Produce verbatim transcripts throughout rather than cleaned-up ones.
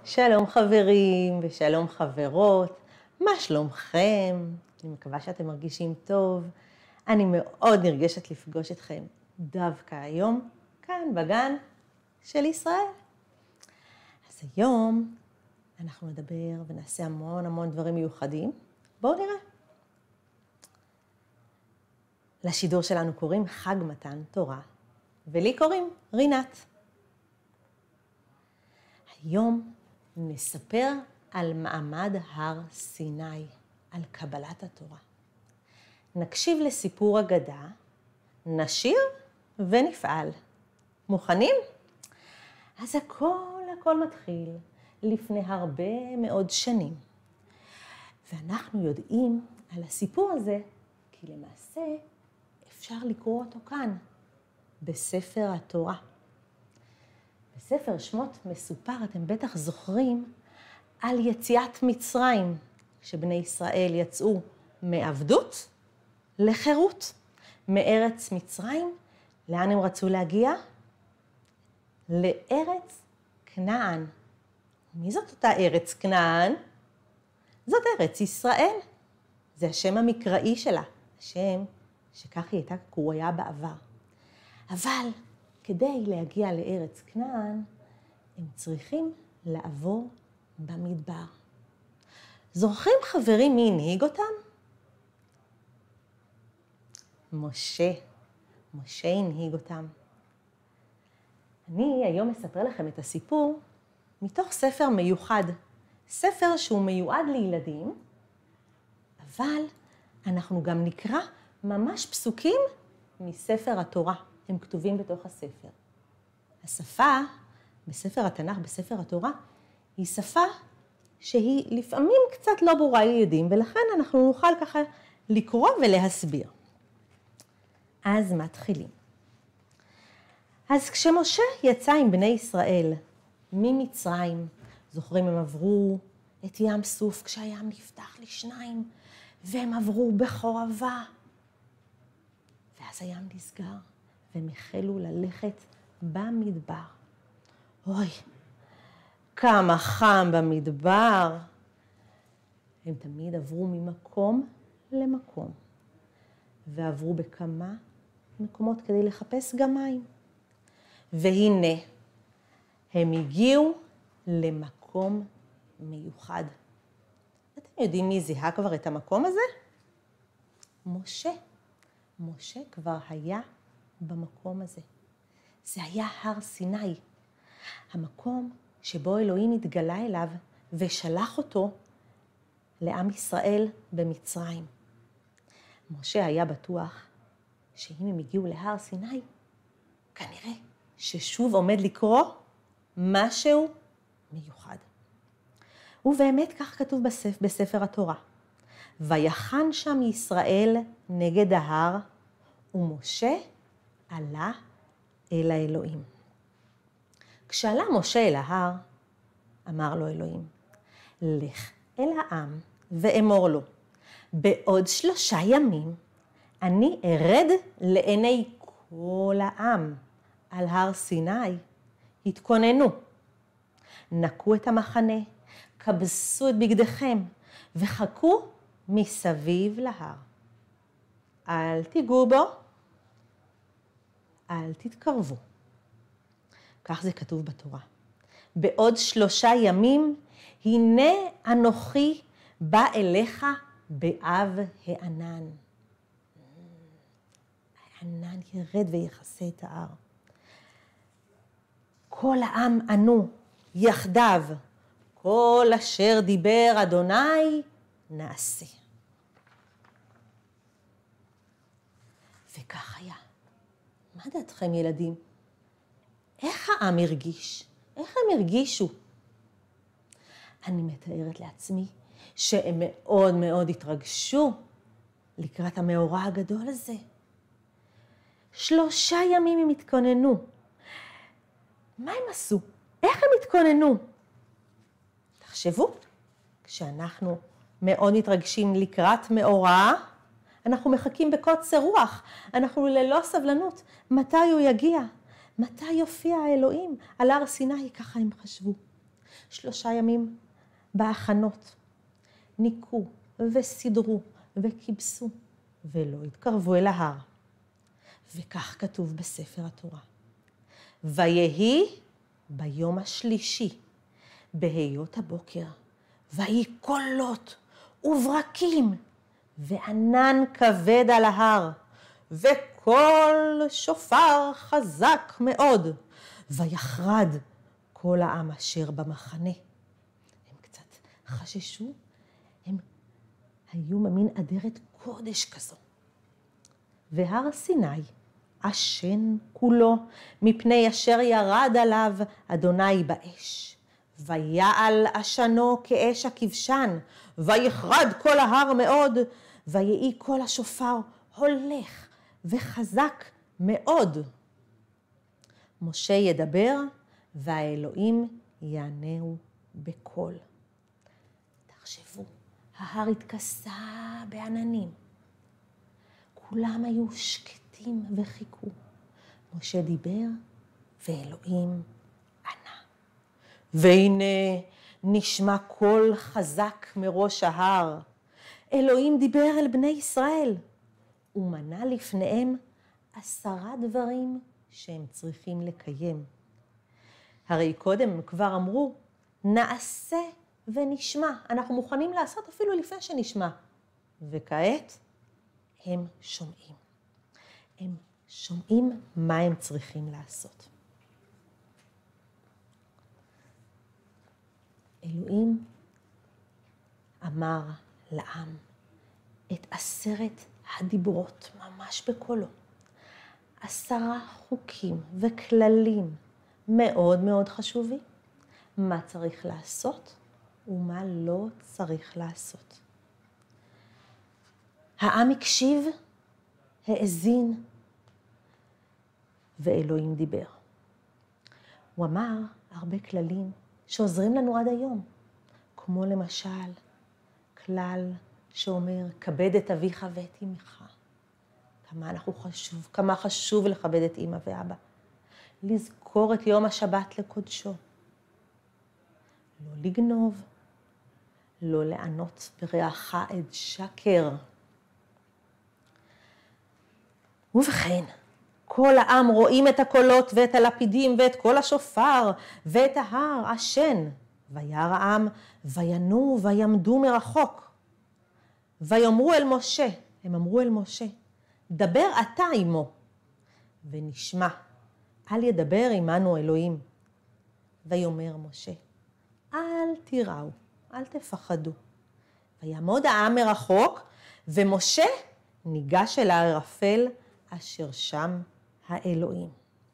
שלום חברים ושלום חברות, מה שלומכם? אני מקווה שאתם מרגישים טוב. אני מאוד נרגשת לפגוש אתכם דווקא היום, כאן בגן של ישראל. אז היום אנחנו נדבר ונעשה המון המון דברים מיוחדים. בואו נראה. לשידור שלנו קוראים חג מתן תורה, ולי קוראים רינת. היום נספר על מעמד הר סיני, על קבלת התורה. נקשיב לסיפור אגדה, נשיר ונפעל. מוכנים? אז הכל הכל מתחיל לפני הרבה מאוד שנים. ואנחנו יודעים על הסיפור הזה, כי למעשה אפשר לקרוא אותו כאן, בספר התורה. בספר שמות מסופר, אתם בטח זוכרים, על יציאת מצרים, שבני ישראל יצאו מעבדות לחירות. מארץ מצרים, לאן הם רצו להגיע? לארץ כנען. מי זאת אותה ארץ כנען? זאת ארץ ישראל. זה השם המקראי שלה, השם שכך היא הייתה קרויה בעבר. אבל כדי להגיע לארץ כנען, הם צריכים לעבור במדבר. זוכרים חברים מי הנהיג אותם? משה. משה הנהיג אותם. אני היום אספר לכם את הסיפור מתוך ספר מיוחד. ספר שהוא מיועד לילדים, אבל אנחנו גם נקרא ממש פסוקים מספר התורה. הם כתובים בתוך הספר. השפה בספר התנ"ך, בספר התורה, היא שפה שהיא לפעמים קצת לא ברורה לילדים, ולכן אנחנו נוכל ככה לקרוא ולהסביר. אז מתחילים. אז כשמשה יצא עם בני ישראל ממצרים, זוכרים, הם עברו את ים סוף כשהים נפתח לשניים, והם עברו בחורבה, ואז הים נסגר. והם החלו ללכת במדבר. אוי, כמה חם במדבר. הם תמיד עברו ממקום למקום, ועברו בכמה מקומות כדי לחפש גם מים. והנה, הם הגיעו למקום מיוחד. אתם יודעים מי זיהה כבר את המקום הזה? משה. משה כבר היה במקום הזה. זה היה הר סיני, המקום שבו אלוהים התגלה אליו ושלח אותו לעם ישראל במצרים. משה היה בטוח שאם הם הגיעו להר סיני, כנראה ששוב עומד לקרוא משהו מיוחד. ובאמת כך כתוב בספר, בספר התורה. ויחן שם ישראל נגד ההר, ומשה עלה אל האלוהים. כשעלה משה אל ההר, אמר לו אלוהים, לך אל העם ואמור לו, בעוד שלושה ימים אני ארד לעיני כל העם על הר סיני. התכוננו, נקו את המחנה, כבסו את בגדיכם וחכו מסביב להר. אל תיגעו בו, אל תתקרבו. כך זה כתוב בתורה. בעוד שלושה ימים, הנה אנוכי בא אליך באב הענן. הענן ירד ויחסה את ההר. כל העם ענו יחדיו, כל אשר דיבר אדוני נעשה. וכך היה. מה דעתכם ילדים? איך העם הרגיש? איך הם הרגישו? אני מתארת לעצמי שהם מאוד מאוד התרגשו לקראת המאורע הגדול הזה. שלושה ימים הם התכוננו. מה הם עשו? איך הם התכוננו? תחשבו, כשאנחנו מאוד מתרגשים לקראת מאורע, אנחנו מחכים בקוצר רוח, אנחנו ללא סבלנות. מתי הוא יגיע? מתי יופיע האלוהים על הר סיני? ככה הם חשבו. שלושה ימים בהכנות. ניקו וסידרו וכיבסו ולא התקרבו אל ההר. וכך כתוב בספר התורה. ויהי ביום השלישי, בהיות הבוקר, ויהי קולות וברקים, וענן כבד על ההר, וקול שופר חזק מאוד, ויחרד כל העם אשר במחנה. הם קצת חששו, הם היו ממין אדרת קודש כזו. והר סיני עשן כולו, מפני אשר ירד עליו אדוני באש. ויעל עשנו כאש הכבשן, ויחרד כל ההר מאוד, ויהי כל השופר הולך וחזק מאוד. משה ידבר, והאלוהים יענהו בקול. תחשבו, ההר התכסה בעננים. כולם היו שקטים וחיכו. משה דיבר, ואלוהים ענה. והנה נשמע קול חזק מראש ההר. אלוהים דיבר אל בני ישראל, ומנה לפניהם עשרה דברים שהם צריכים לקיים. הרי קודם הם כבר אמרו, נעשה ונשמע. אנחנו מוכנים לעשות אפילו לפני שנשמע. וכעת הם שומעים. הם שומעים מה הם צריכים לעשות. אלוהים אמר לעם את עשרת הדיברות ממש בקולו. עשרה חוקים וכללים מאוד מאוד חשובים. מה צריך לעשות ומה לא צריך לעשות. העם הקשיב, האזין, ואלוהים דיבר. הוא אמר הרבה כללים שעוזרים לנו עד היום, כמו למשל כלל שאומר, כבד את אביך ואת אמך. כמה אנחנו חשוב, כמה חשוב לכבד את אמא ואבא. לזכור את יום השבת לקודשו. לא לגנוב, לא לענות ברעך עד שקר. ובכן, כל העם רואים את הקולות ואת הלפידים ואת כל השופר ואת ההר עשן. וירא העם וינועו ויעמדו מרחוק. ויאמרו אל משה, הם אמרו אל משה, דבר אתה עמו ונשמע, אל ידבר עמנו אלוהים. ויאמר משה, אל תיראו, אל תפחדו. ויעמוד העם מרחוק, ומשה ניגש אל הערפל אשר שם האלוהים.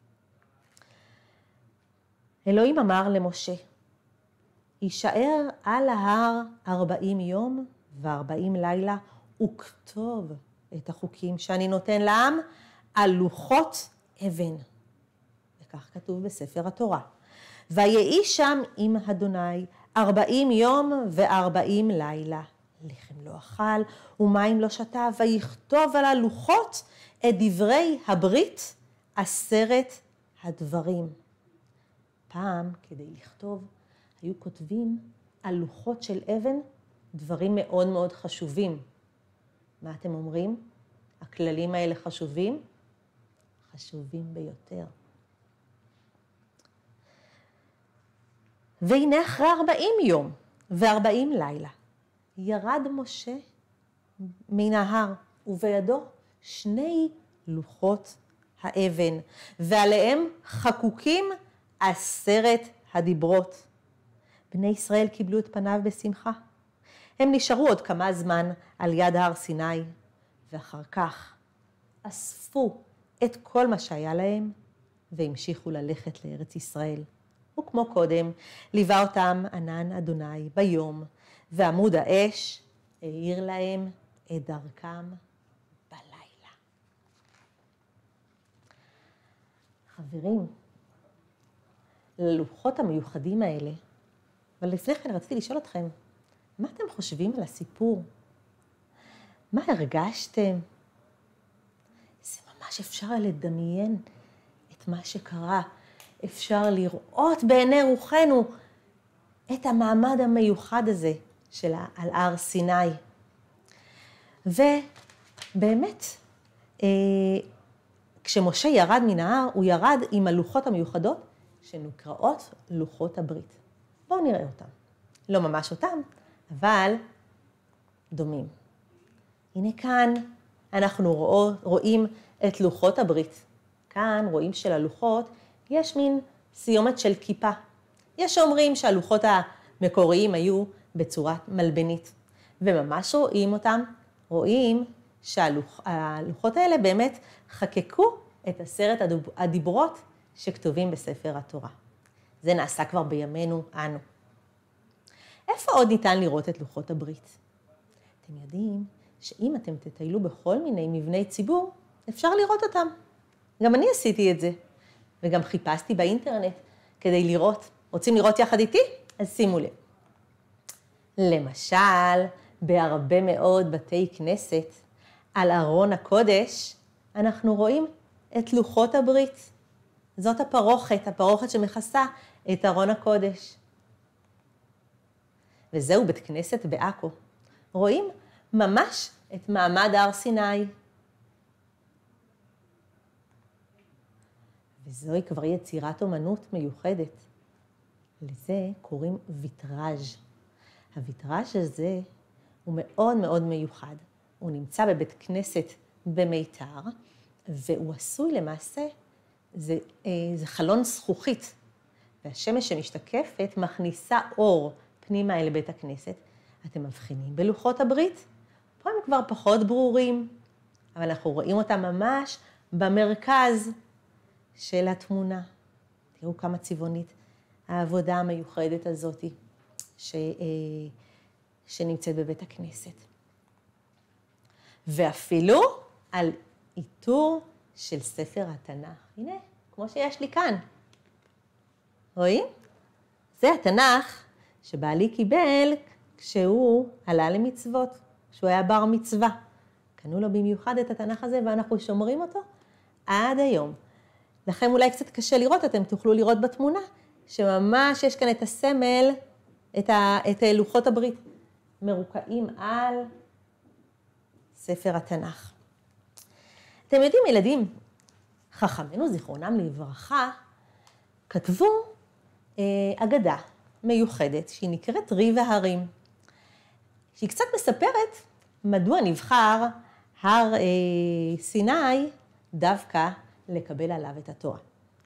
אלוהים אמר למשה, יישאר על ההר ארבעים יום וארבעים לילה, וכתוב את החוקים שאני נותן לעם על לוחות אבן. וכך כתוב בספר התורה. ויהי שם עם אדוני ארבעים יום וארבעים לילה. לחם לא אכל ומים לא שתה, ויכתוב על הלוחות את דברי הברית עשרת הדברים. פעם כדי לכתוב היו כותבים על לוחות של אבן דברים מאוד מאוד חשובים. מה אתם אומרים? הכללים האלה חשובים? חשובים ביותר. והנה אחרי ארבעים יום וארבעים לילה, ירד משה מן ההר, ובידו שני לוחות האבן, ועליהם חקוקים עשרת הדיברות. בני ישראל קיבלו את פניו בשמחה. הם נשארו עוד כמה זמן על יד הר סיני, ואחר כך אספו את כל מה שהיה להם, והמשיכו ללכת לארץ ישראל. וכמו קודם, ליווה אותם ענן אדוני ביום, ועמוד האש האיר להם את דרכם בלילה. חברים, ללוחות המיוחדים האלה, אבל לפני כן רציתי לשאול אתכם, מה אתם חושבים על הסיפור? מה הרגשתם? זה ממש אפשר לדמיין את מה שקרה. אפשר לראות בעיני רוחנו את המעמד המיוחד הזה שלה על הר סיני. ובאמת, כשמשה ירד מן ההר, הוא ירד עם הלוחות המיוחדות שנקראות לוחות הברית. בואו נראה אותם. לא ממש אותם, אבל דומים. הנה כאן אנחנו רואים את לוחות הברית. כאן רואים שללוחות יש מין סיומת של כיפה. יש שאומרים שהלוחות המקוריים היו בצורת מלבנית, וממש רואים אותם, רואים שהלוחות האלה באמת חקקו את עשרת הדיברות שכתובים בספר התורה. זה נעשה כבר בימינו אנו. איפה עוד ניתן לראות את לוחות הברית? אתם יודעים שאם אתם תטיילו בכל מיני מבני ציבור, אפשר לראות אותם. גם אני עשיתי את זה, וגם חיפשתי באינטרנט כדי לראות. רוצים לראות יחד איתי? אז שימו לב. למשל, בהרבה מאוד בתי כנסת, על ארון הקודש, אנחנו רואים את לוחות הברית. זאת הפרוכת, הפרוכת שמכסה את ארון הקודש. וזהו בית כנסת בעכו. רואים ממש את מעמד הר סיני. וזוהי כבר יצירת אומנות מיוחדת. לזה קוראים ויטראז'. הויטראז' הזה הוא מאוד מאוד מיוחד. הוא נמצא בבית כנסת במיתר, והוא עשוי למעשה, זה, זה חלון זכוכית, והשמש שמשתקפת מכניסה אור פנימה אל בית הכנסת. אתם מבחינים בלוחות הברית? פה הם כבר פחות ברורים, אבל אנחנו רואים אותם ממש במרכז של התמונה. תראו כמה צבעונית העבודה המיוחדת הזאת ש, שנמצאת בבית הכנסת. ואפילו על איתור של ספר התנ"ך. הנה, כמו שיש לי כאן. רואים? זה התנ"ך שבעלי קיבל כשהוא עלה למצוות, כשהוא היה בר מצווה. קנו לו במיוחד את התנ"ך הזה ואנחנו שומרים אותו עד היום. לכם אולי קצת קשה לראות, אתם תוכלו לראות בתמונה, שממש יש כאן את הסמל, את, ה, את לוחות הברית, מרוקעים על ספר התנ"ך. אתם יודעים, ילדים, חכמינו זיכרונם לברכה, כתבו אה, אגדה מיוחדת, שהיא נקראת רי והרים, שהיא קצת מספרת מדוע נבחר הר אה, סיני דווקא לקבל עליו את התורה.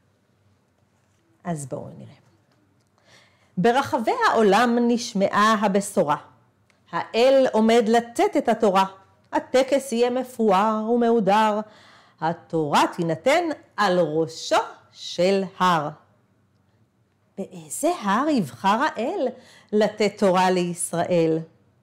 אז בואו נראה. ברחבי העולם נשמעה הבשורה. האל עומד לתת את התורה. הטקס יהיה מפואר ומהודר. התורה תינתן על ראשו של הר. באיזה הר יבחר האל לתת תורה לישראל?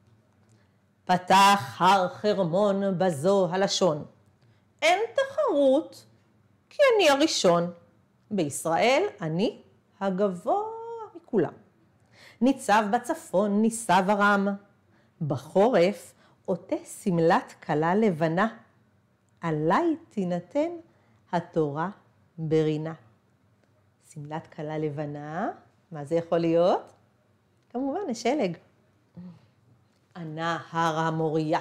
פתח הר חרמון בזו הלשון. אין תחרות, כי אני הראשון. בישראל אני הגבוה מכולם. ניצב בצפון ניסב ארם. בחורף עוטה סמלת כלה לבנה. עליי תינתן התורה ברינה. סמלת כלה לבנה, מה זה יכול להיות? כמובן, השלג. ענה הר המוריה.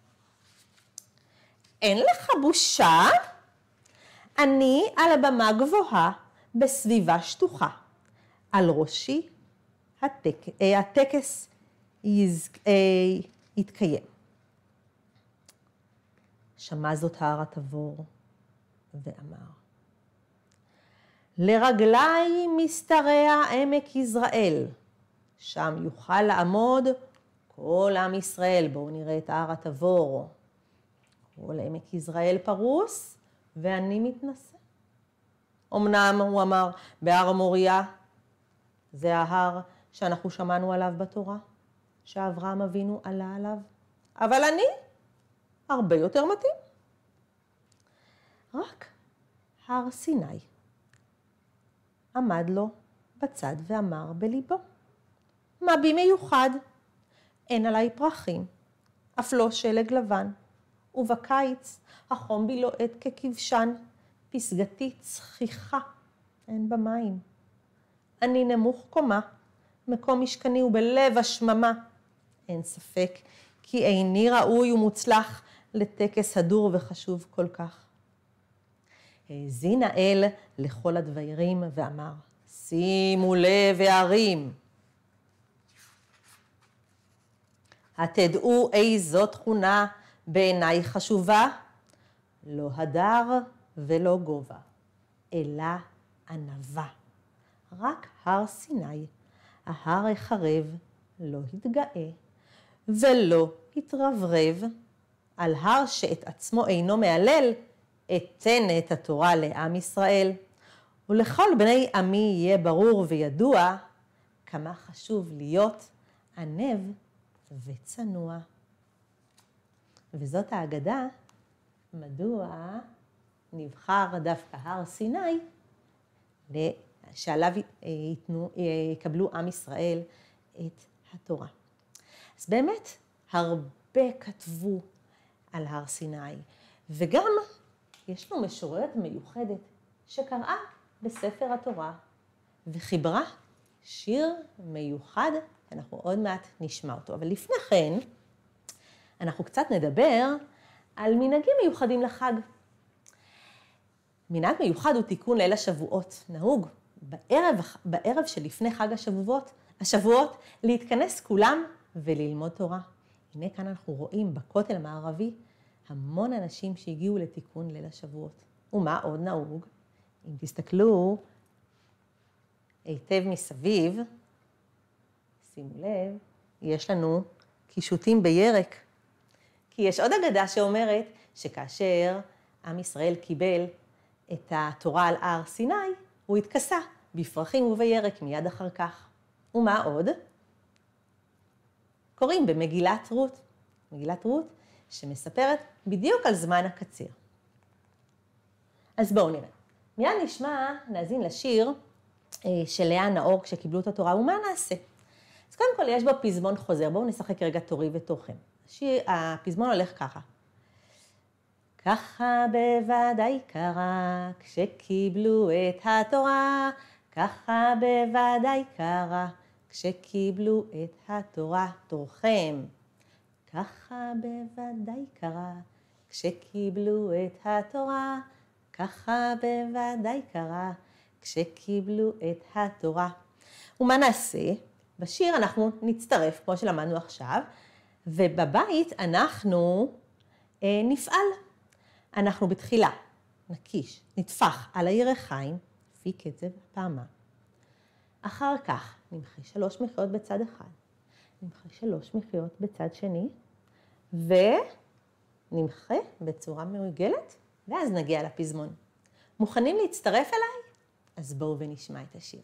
אין לך בושה? אני על הבמה גבוהה, בסביבה שטוחה. על ראשי הטק, הטקס יז, יתקיים. שמע זאת הר התבור ואמר, לרגלי משתרע עמק יזרעאל, שם יוכל לעמוד כל עם ישראל. בואו נראה את הר התבור. כל עמק יזרעאל פרוס, ואני מתנשא. אמנם הוא אמר, בהר המוריה, זה ההר שאנחנו שמענו עליו בתורה, שאברהם אבינו עלה עליו, אבל אני הרבה יותר מתאים. רק הר סיני עמד לו בצד ואמר בליבו, מה בי מיוחד? אין עליי פרחים, אף לא שלג לבן, ובקיץ החום בי לוהט ככבשן, פסגתי צחיחה, אין במים. אני נמוך קומה, מקום משכני הוא בלב השממה. אין ספק כי איני ראוי ומוצלח לטקס הדור וחשוב כל כך. האזין האל לכל הדברים ואמר, שימו לב הערים. התדעו איזו תכונה בעיניי חשובה, לא הדר ולא גובה, אלא ענווה. רק הר סיני, ההר החרב, לא התגאה ולא התרברב. על הר שאת עצמו אינו מעלל, אתן את התורה לעם ישראל. ולכל בני עמי יהיה ברור וידוע, כמה חשוב להיות ענב וצנוע. וזאת האגדה, מדוע נבחר דווקא הר סיני, שעליו ייתנו, יקבלו עם ישראל את התורה. אז באמת, הרבה כתבו על הר סיני, וגם יש לנו משוררת מיוחדת שקראה בספר התורה, וחיברה שיר מיוחד, אנחנו עוד מעט נשמע אותו. אבל לפני כן, אנחנו קצת נדבר על מנהגים מיוחדים לחג. מנהג מיוחד הוא תיקון ליל השבועות. נהוג בערב, בערב שלפני חג השבועות, השבועות להתכנס כולם וללמוד תורה. הנה כאן אנחנו רואים בכותל המערבי המון אנשים שהגיעו לתיקון ליל השבועות. ומה עוד נהוג? אם תסתכלו היטב מסביב, שימו לב, יש לנו קישוטים בירק. כי יש עוד אגדה שאומרת שכאשר עם ישראל קיבל את התורה על הר סיני, הוא התכסה בפרחים ובירק מיד אחר כך. ומה עוד? קוראים במגילת רות. מגילת רות שמספרת בדיוק על זמן הקציר. אז בואו נראה. מיד נשמע, נאזין לשיר של לאה נאור כשקיבלו את התורה, ומה נעשה? אז קודם כל יש בו פזמון חוזר, בואו נשחק רגע תורי ותורכם. השיר, הפזמון הולך ככה. ככה בוודאי קרה כשקיבלו את התורה, ככה בוודאי קרה כשקיבלו את התורה. תורכם. ככה בוודאי קרה כשקיבלו את התורה, ככה בוודאי קרה כשקיבלו את התורה. ומה נעשה? בשיר אנחנו נצטרף, כמו שלמדנו עכשיו, ובבית אנחנו אה, נפעל. אנחנו בתחילה נקיש, נטפח על הירכיים, לפי קצב פעמה. אחר כך נמחה שלוש מחיאות בצד אחד, נמחה שלוש מחיאות בצד שני, ונמחה בצורה מעוגלת, ואז נגיע לפזמון. מוכנים להצטרף אליי? אז בואו ונשמע את השיר.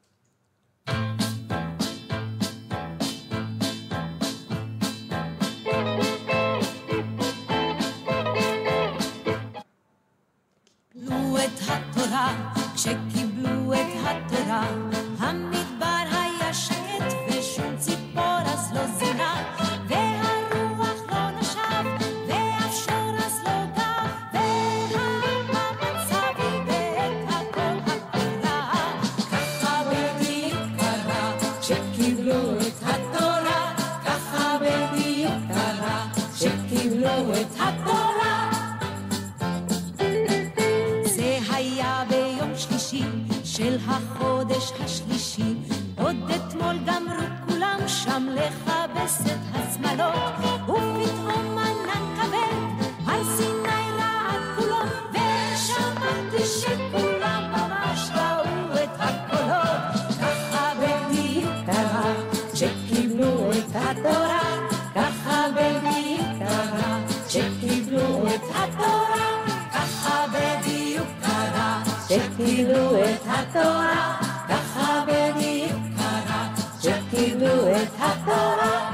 קיבלו את התורה, כשקיבלו את התורה, המדבר היה שקט ושום ציפור אז לא זינה, והרוח לא נשב ואף שור אז לא גב, והמאמץ אביב ואת הכל הקרה. ככה בדיוק קרה כשקיבלו את התורה, ככה בדיוק קרה כשקיבלו את התורה. של החודש השלישי, עוד אתמול גמרו כולם שם לכבס את השמלות, ופתאום ענן כבד על סיני רעד כולו, ושמעתי שכולם ממש ראו את הקולות. ככה בדיוק קרה שקיבלו את התורה, ככה בדיוק קרה שקיבלו את התורה, ככה בדיוק קרה שקיבלו את התורה, ככה בדיוק קרה שקיבלו את התורה.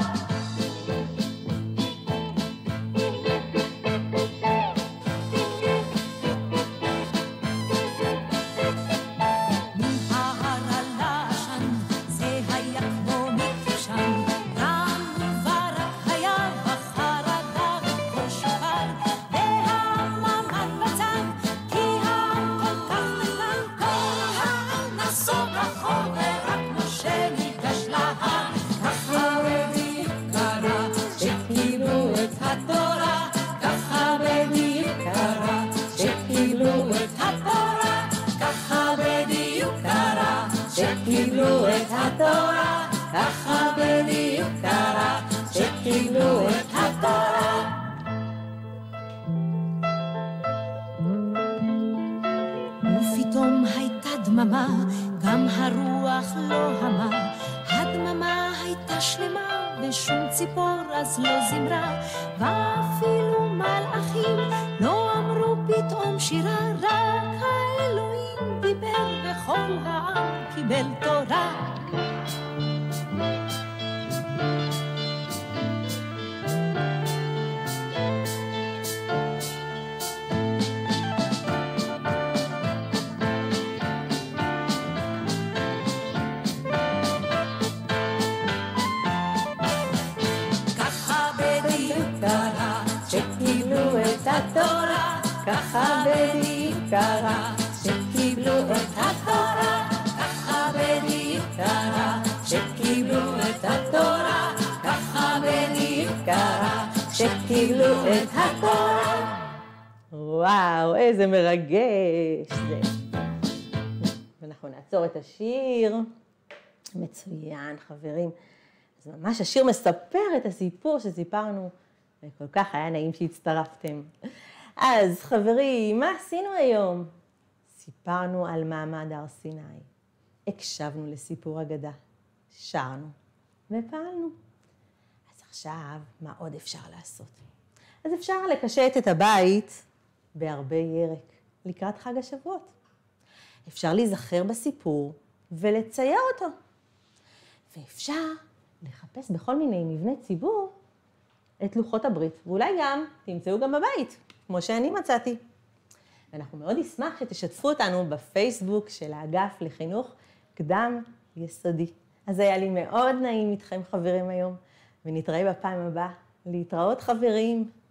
Lasla שקיבלו את התורה, ככה בדיוק קרה, שקיבלו את התורה. ופתאום הייתה דממה, גם הרוח לא המה, הדממה הייתה שלמה, ושום ציפור אז לא זמרה, ואפילו מלאכים לא אמרו פתאום שירה, רק האלוהים דיבר וכל העם קיבל תורה. התורה, ככה בדיוק קרה, שקיבלו את התורה, ככה בדיוק קרה, שקיבלו את התורה, ככה בדיוק קרה, שקיבלו את התורה. וואו, איזה מרגש זה. ואנחנו נעצור את השיר. מצוין, חברים. אז ממש השיר מספר את הסיפור שסיפרנו, וכל כך היה נעים שהצטרפתם. אז חברים, מה עשינו היום? סיפרנו על מעמד הר סיני, הקשבנו לסיפור אגדה, שרנו ופעלנו. אז עכשיו, מה עוד אפשר לעשות? אז אפשר לקשט את הבית בהרבה ירק לקראת חג השבועות. אפשר להיזכר בסיפור ולצייר אותו. ואפשר לחפש בכל מיני מבני ציבור את לוחות הברית, ואולי גם תמצאו גם בבית, כמו שאני מצאתי. ואנחנו מאוד נשמח שתשתפו אותנו בפייסבוק של האגף לחינוך קדם יסודי. אז היה לי מאוד נעים איתכם חברים היום, ונתראה בפעם הבאה. להתראות חברים.